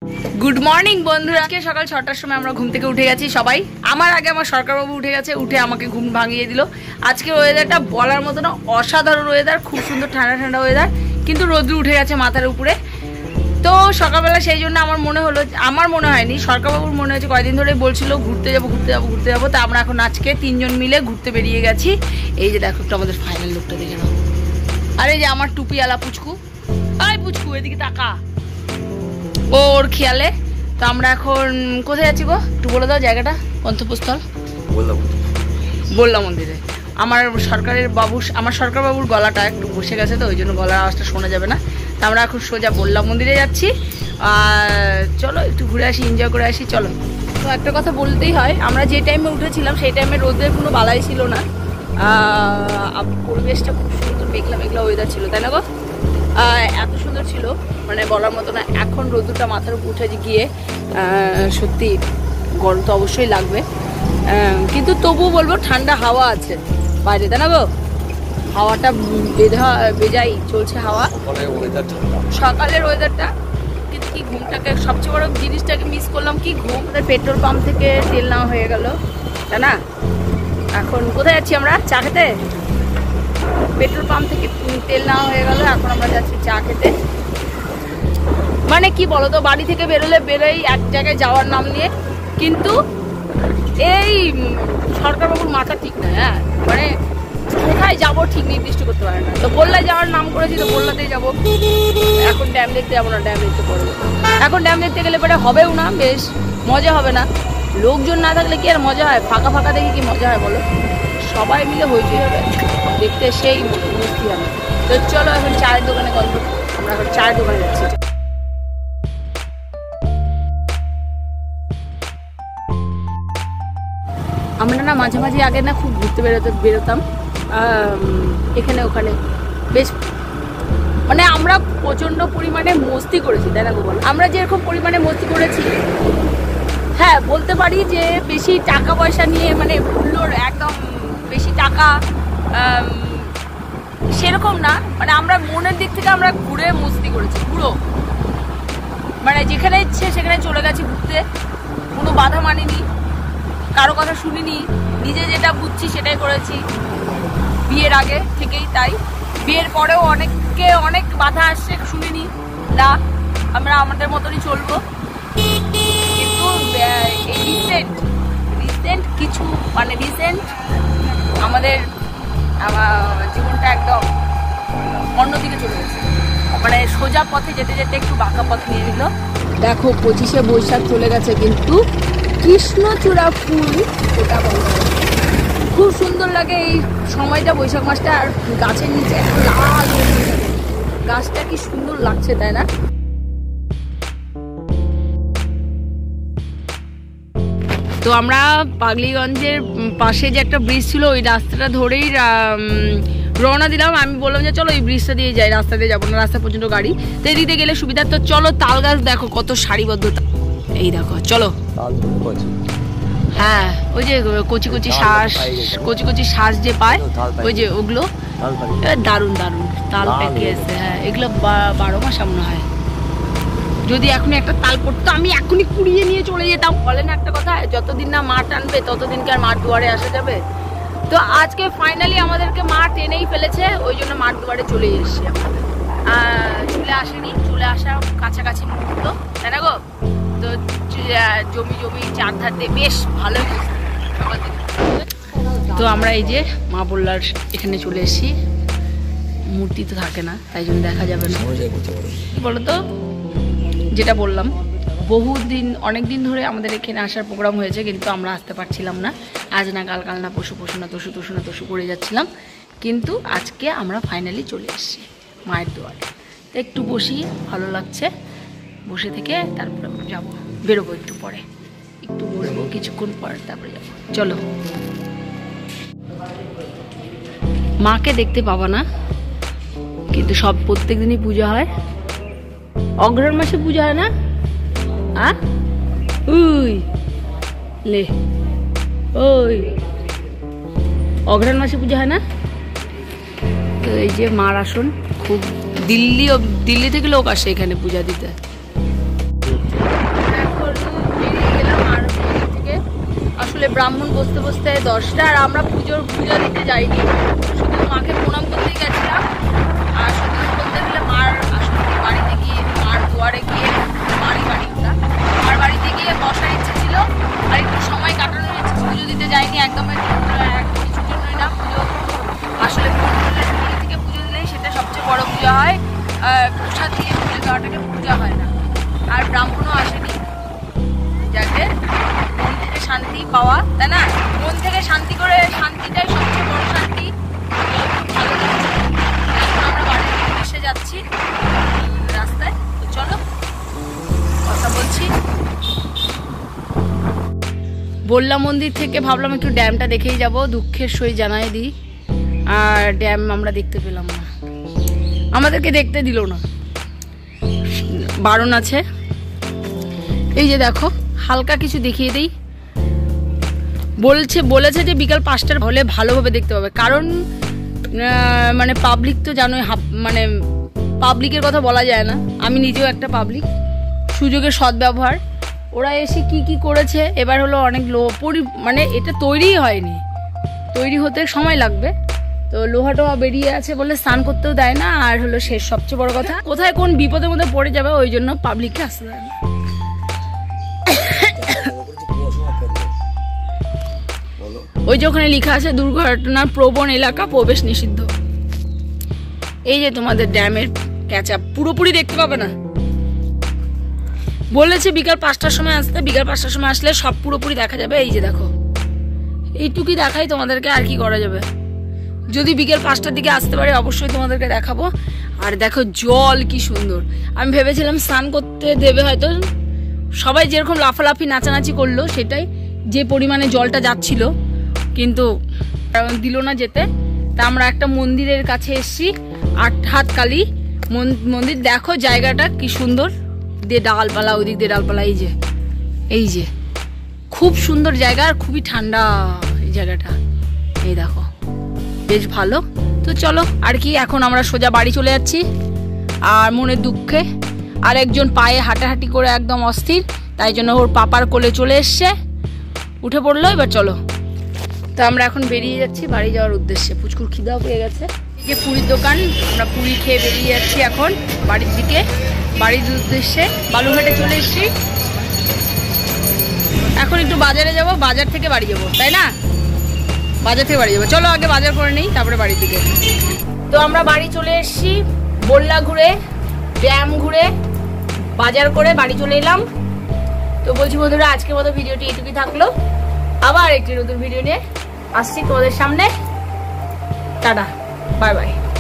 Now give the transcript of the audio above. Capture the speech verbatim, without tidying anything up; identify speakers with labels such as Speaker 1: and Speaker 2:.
Speaker 1: Good morning বন্ধুরা, আজকে সকাল ছটার সময় আমরা ঘুম থেকে উঠে গেছি সবাই। আমার আগে আমার সরকারবাবু উঠে গেছে, উঠে আমাকে ঘুম ভাঙিয়ে দিল। আজকে ওয়েদারটা বলার মতো না, অসাধারণ ওয়েদার, খুব সুন্দর ঠান্ডা ঠান্ডা ওয়েদার, কিন্তু রোদ্র উঠে গেছে মাথার উপরে। তো সকালবেলা সেই জন্য আমার মনে হলো, আমার মনে হয়নি, সরকারবাবুর মনে হয়েছে, কয়েকদিন ধরে বলছিল ঘুরতে যাবো ঘুরতে যাবো ঘুরতে যাবো। তা আমরা এখন আজকে তিনজন মিলে ঘুরতে বেরিয়ে গেছি। এই যে দেখো একটু আমাদের ফাইনাল লুকটা দেখে নাও। আর এই যে আমার টুপিওয়ালা পুচকু, আয় পুচকু এদিকে তাকা, ওর খেয়ালে। তো আমরা এখন কোথায় যাচ্ছি গো, একটু বলে দাও জায়গাটা। গন্তব্যস্থল বললা মন্দিরে। আমার সরকারের বাবু, আমার সরকার বাবুর গলাটা একটু বসে গেছে, তো ওই জন্য গলার আওয়াজটা শোনা যাবে না। তা আমরা এখন সোজা বললা মন্দিরে যাচ্ছি। আর চলো একটু ঘুরে আসি, এনজয় করে আসি, চলো। তো একটা কথা বলতেই হয়, আমরা যে টাইমে উঠেছিলাম সেই টাইমে রোদের কোনো বালাই ছিল না, পরিবেশটা খুব সুন্দর, মেঘলা মেঘলা ওয়েদার ছিল, তাই না গো? এত সুন্দর ছিল মানে বলার মতো না। এখন রোদটা মাথার উপর উঠে গিয়ে সত্যি গরম তো অবশ্যই লাগবে, কিন্তু তবুও বলবো ঠান্ডা হাওয়া আছে বাইরে, তাই না গো? হাওয়াটা বেধা বেজাই চলছে হাওয়া, সকালের ওয়েদারটা। কিন্তু কি ঘুমটাকে, সবচেয়ে বড় জিনিসটাকে মিস করলাম, কি ঘুম। পেট্রোল পাম্প থেকে তেল নেওয়া হয়ে গেল, তাই না? এখন কোথায় যাচ্ছি আমরা? চা খেতে। পেট্রোল পাম্প থেকে তেল নেওয়া হয়ে গেল, এখন আমরা যাচ্ছি চা খেতে। মানে কি বলতো, বাড়ি থেকে বেরোলে বেরোই এক জায়গায় যাওয়ার নাম নিয়ে, কিন্তু এই সরকারবাবুর মাথা ঠিক না। হ্যাঁ, মানে কোথায় যাবো ঠিক নির্দিষ্ট করতে পারে না। তো বললায় যাওয়ার নাম করেছি, তো বললাতেই যাবো। এখন ড্যাম দেখতে যাবো না, ড্যাম দেখতে পড়বো। এখন ড্যাম দেখতে গেলে পরে হবেও না, বেশ মজা হবে না। লোকজন না থাকলে কি আর মজা হয়? ফাঁকা ফাঁকা দেখে কি মজা হয় বলো? সবাই মিলে হইচই হবে, দেখতে সেই মস্তি হবে। তো চলো এখন চায়ের দোকানে গল্প, আমরা এখন চায়ের দোকানে যাচ্ছি। আমরা না মাঝে মাঝে আগে না খুব ঘুরতে বেরোতে বেরোতাম এখানে ওখানে, বেশ মানে আমরা প্রচণ্ড পরিমাণে মস্তি করেছি, তাই না গো বল? আমরা যেরকম পরিমাণে মস্তি করেছি, হ্যাঁ বলতে পারি যে বেশি টাকা পয়সা নিয়ে, মানে হুল্লোর একদম বেশি টাকা সেরকম না, মানে আমরা মনের দিক থেকে আমরা ঘুরে মস্তি করেছি পুরো। মানে যেখানে ইচ্ছে সেখানে চলে গেছি ঘুরতে, কোনো বাধা মানিনি, কারো কথা শুনিনি, নিজে যেটা বুঝছি সেটাই করেছি বিয়ের আগে থেকেই। তাই বিয়ের পরেও অনেককে অনেক বাধা আসছে, শুনিনি না, আমরা আমাদের মতনই চলবো। কিন্তু এই রিসেন্ট রিসেন্ট কিছু মানে রিসেন্ট আমাদের জীবনটা একদম অন্যদিকে চলে গেছে, মানে সোজা পথে যেতে যেতে একটু বাঁকা পথ নিয়ে নিল। দেখো পঁচিশে বৈশাখ চলে গেছে, কিন্তু কৃষ্ণচূড়া ফুল ওটা বলা খুব সুন্দর লাগে এই সময়টা, বৈশাখ মাসটা। আর গাছের নিচে লাল গাছটা কি সুন্দর লাগছে, তাই না? তো আমরা পাগলিগঞ্জের পাশে যে একটা ব্রিজ ছিল, ওই রাস্তাটা ধরেই রওনা দিলাম। আমি বললাম যে চলো এই ব্রিজটা দিয়ে যাই, রাস্তা দিয়ে যাবো না, রাস্তা পর্যন্ত গাড়ি, তো এদিকে গেলে সুবিধা। তো চলো, তাল গাছ দেখো কত সারিবদ্ধতা, এই দেখো চলো। হ্যাঁ, ওই যে কচি কচি শ্বাস, কচি কচি শ্বাস যে পায়, ওই যে ওগুলো দারুণ দারুণ তাল পেকে এসে। হ্যাঁ, এগুলো বারো মাস মনে হয়। যদি এখন একটা তাল পড়তো, আমি এখনই কুড়িয়ে নিয়ে চলে যেতাম। বলেন একটা কথা, যতদিন না মা টানবে ততদিন কি আর মার দুয়ারে আসা যাবে? তো আজকে ফাইনালি আমাদেরকে মা টেনেই ফেলেছে, ওই জন্য মার দুয়ারে চলে এসেছি আমরা। চলে আসেনি, চলে আসা কাছাকাছি মুহূর্ত, তাই না গো? তো জমি জমি চারধার দিয়ে বেশ ভালোই সকাল থেকে। তো আমরা এই যে মা বললার এখানে চলে এসেছি। মূর্তি তো থাকে না, তাই জন্য দেখা যাবে না। কি বলতো, যেটা বললাম, বহুদিন অনেক দিন ধরে আমাদের এখানে আসার প্রোগ্রাম হয়েছে, কিন্তু আমরা আসতে পারছিলাম না। আজ না কাল, কাল না পশু, পশু না তসু, তসু না তসু করে যাচ্ছিলাম। কিন্তু আজকে আমরা ফাইনালি চলে এসেছি মায়ের দুয়ারে। তো একটু বসি, ভালো লাগছে, বসে থেকে তারপরে আমরা যাবো, বেরোবো একটু পরে, একটু বসবো কিছুক্ষণ পরে, তারপরে যাবো। চলো। মাকে দেখতে পাবা না, কিন্তু সব প্রত্যেক দিনই পূজা হয়। অগ্রহণ মাসে পূজা হয় না? আ উই লে ওই অগ্রহণ মাসে পূজা হয় না? তো এই যে মার আসন, খুব দিল্লি দিল্লি থেকে লোক আসে এখানে পূজা দিতে। আসলে ব্রাহ্মণ বসতে বসতে দশটা, আর আমরা পুজোর পূজা দিতে যাইনি, শুধু মাকে প্রণাম করতে গেছিলাম। আর সত্যি বলতে গেলে মার আসলে বাড়িতে গিয়ে, মার দুয়ারে গিয়ে, মারই বাড়ি ওটা, মার বাড়িতে গিয়ে বসার ইচ্ছে ছিল আর একটু সময় কাটানোর ইচ্ছে। পুজো দিতে যাইনি একদম, কিছুর জন্যই না। পুজো আসলে বাড়ি থেকে পুজো দিলেই সেটা সবচেয়ে বড় পূজা হয়, প্রসাদ দিয়ে পুজো দেওয়াটাকে পূজা হয় না। আর ব্রাহ্মণও আসেনি, যাতে মন থেকে শান্তি পাওয়া, তাই না? মন থেকে শান্তি করে, শান্তিটাই সবচেয়ে বড় শান্তি। ভালো লাগছে। এখন আমরা বাড়ির উদ্দেশ্যে যাচ্ছি রাস্তায়, তো চলো কথা বলছি। বল্লা মন্দির থেকে ভাবলাম একটু ড্যামটা দেখেই যাব, দুঃখের সই জানাই দিই। আর ড্যাম আমরা দেখতে পেলাম না, আমাদেরকে দেখতে দিল না, বারণ আছে। এই যে দেখো, হালকা কিছু দেখিয়ে দিই। বলছে বলেছে যে বিকাল পাঁচটার হলে ভালোভাবে দেখতে পাবে, কারণ মানে পাবলিক তো জানোই, মানে পাবলিকের কথা বলা যায় না, আমি নিজেও একটা পাবলিক। সুযোগের সদ্ব্যবহার, ওরা এসে কি কি করেছে এবার হলো অনেক লো পরি, মানে এটা তৈরিই হয়নি, তৈরি হতে সময় লাগবে। তো লোহাটা বেরিয়ে আছে বলে স্নান করতেও দেয় না। আর হলো শেষ সবচেয়ে বড় কথা, কোথায় কোন বিপদের মধ্যে পড়ে যাবে ওই জন্য পাবলিককে আসতে দেয় না। ওই যে ওখানে লেখা আছে দুর্ঘটনার প্রবণ এলাকা, প্রবেশ নিষিদ্ধ। এই যে তোমাদের ড্যামের ক্যাচআপ পুরোপুরি দেখতে পাবে না, বলেছে বিকাল পাঁচটার সময় আসতে, বিকাল পাঁচটার সময় আসলে সব পুরোপুরি দেখা যাবে। এই যে দেখো, এইটুকুই দেখাই তোমাদেরকে, আর কি করা যাবে। যদি বিকেল পাঁচটার দিকে আসতে পারে অবশ্যই তোমাদেরকে দেখাবো। আর দেখো জল কি সুন্দর, আমি ভেবেছিলাম স্নান করতে দেবে হয়তো, সবাই যেরকম লাফালাফি নাচানাচি করলো সেটাই, যে পরিমাণে জলটা যাচ্ছিল, কিন্তু দিল না যেতে। তা আমরা একটা মন্দিরের কাছে এসছি, আট হাত কালী মন্দির। দেখো জায়গাটা কি সুন্দর, দিয়ে ডালপালা, ওইদিক দিয়ে ডালপালা, এই যে এই যে খুব সুন্দর জায়গা, আর খুবই ঠান্ডা এই জায়গাটা। এই দেখো বেশ ভালো। তো চলো আর কি, এখন আমরা সোজা বাড়ি চলে যাচ্ছি। আর মনের দুঃখে আর একজন পায়ে হাঁটাহাঁটি করে একদম অস্থির, তাই জন্য ওর পাপার কোলে চলে এসছে, উঠে পড়লো। এবার চলো, তো আমরা এখন বেরিয়ে যাচ্ছি বাড়ি যাওয়ার উদ্দেশ্যে। পুচকুর খিদাও পেয়ে গেছে, এই যে পুরীর দোকান, আমরা পুরী খেয়ে বেরিয়ে যাচ্ছি এখন বাড়ির দিকে, বাড়ির উদ্দেশ্যে। বালুঘাটে চলে এসছি, এখন একটু বাজারে যাব, বাজার থেকে বাড়ি যাবো, তাই না? বাজার থেকে বাড়ি যাবো, চলো আগে বাজার করে নেই তারপরে বাড়ির দিকে। তো আমরা বাড়ি চলে এসছি, বল্লা ঘুরে, ড্যাম ঘুরে, বাজার করে বাড়ি চলে এলাম। তো বলছি বন্ধুরা, আজকের মতো ভিডিওটি এটুকুই থাকলো, আবার একটি নতুন ভিডিও নিয়ে আসছি তোমাদের সামনে। টাটা, বাই বাই।